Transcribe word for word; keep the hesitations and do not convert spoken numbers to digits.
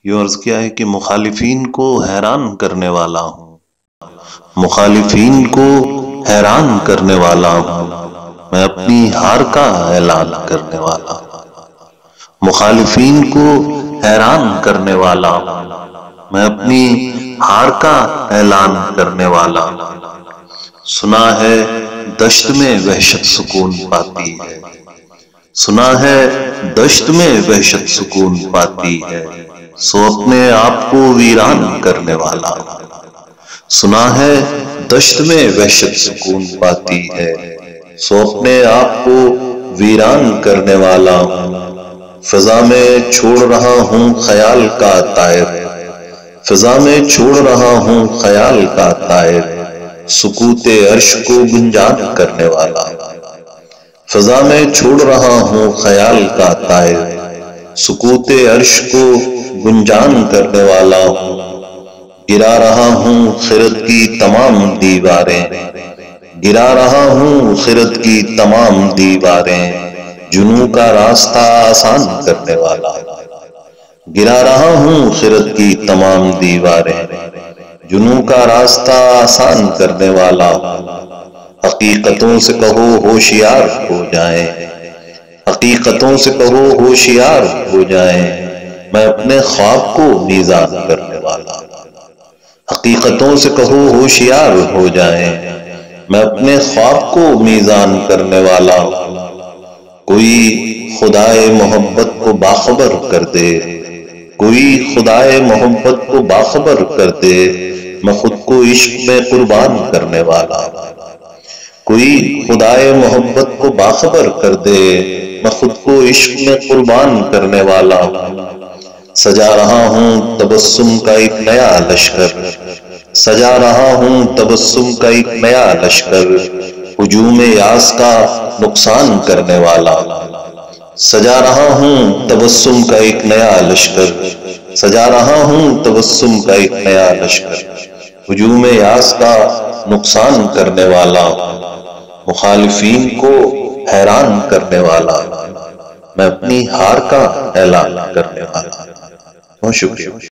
یہ عرض کیا ہے کہ مخالفین کو حیران کرنے والا ہوں، مخالفین کو حیران کرنے والا ہوں، میں اپنی ہار کا اعلان کرنے والا ہوں۔ مخالفین کو حیران کرنے والا ہوں، میں اپنی ہار کا اعلان کرنے والا ہوں۔ سنا ہے دشت میں وحشت سکون پاتی ہے، سنا ہے دشت میں وحشت سکون پاتی ہے، سو اپنے آپ کو ویران کرنے والا ہوں۔ سنا ہے دشت میں وحشت سکون پاتی ہے، سو اپنے آپ کو ویران کرنے والا ہوں۔ فضا میں چھوڑ رہا ہوں خیال کا طائر، فضا میں چھوڑ رہا ہوں خیال کا طائر، سکوت عرش کو گنجان کرنے والا ہوں۔ فضا میں چھوڑ رہا ہوں خیال کا طائر، سکوت عرش کو گنجان کرنے والا ہوں۔ گرا رہا ہوں خرد کی تمام دیواریں، گرا رہا ہوں خرد کی تمام دیواریں، جنوں کا راستہ آسان کرنے والا ہوں۔ گرا رہا ہوں خرد کی تمام دیواریں، جنوں کا راستہ آسان کرنے والا ہوں۔ حقیقتوں سے کہو ہوشیار ہو جائیں، حقیقتوں سے کہو ہوشیار ہو جائیں، میں اپنے خواب کو میزان کرنے والا ہوں۔ حقیقتوں سے کہو ہوشیار ہو جائیں، میں اپنے خواب کو میزان کرنے والا ہوں۔ کوئی خدائے محبت کو باخبر کر دے، کوئی خدائے محبت کو باخبر کر دے، میں خود کو عشق میں قربان کرنے والا ہوں۔ کوئی خدائے محبت کو باخبر کر دے، میں خود کو عشق میں قربان کرنے والا ہوں۔ سجا رہا ہوں تبسم کا ایک نیا لشکر، سجا رہا ہوں تبسم کا ایک نیا لشکر، ہجوم یاس کا نقصان کرنے والا ہوں۔ سجا رہا ہوں تبسم کا ایک نیا لشکر، سجا رہا ہوں تبسم کا ایک نیا لشکر، ہجوم یاس کا نقصان کرنے والا ہوں۔ مخالفین کو حیران کرنے والا ہوں، میں اپنی ہار کا اعلان کرنے والا ہوں۔ بہت شکریہ۔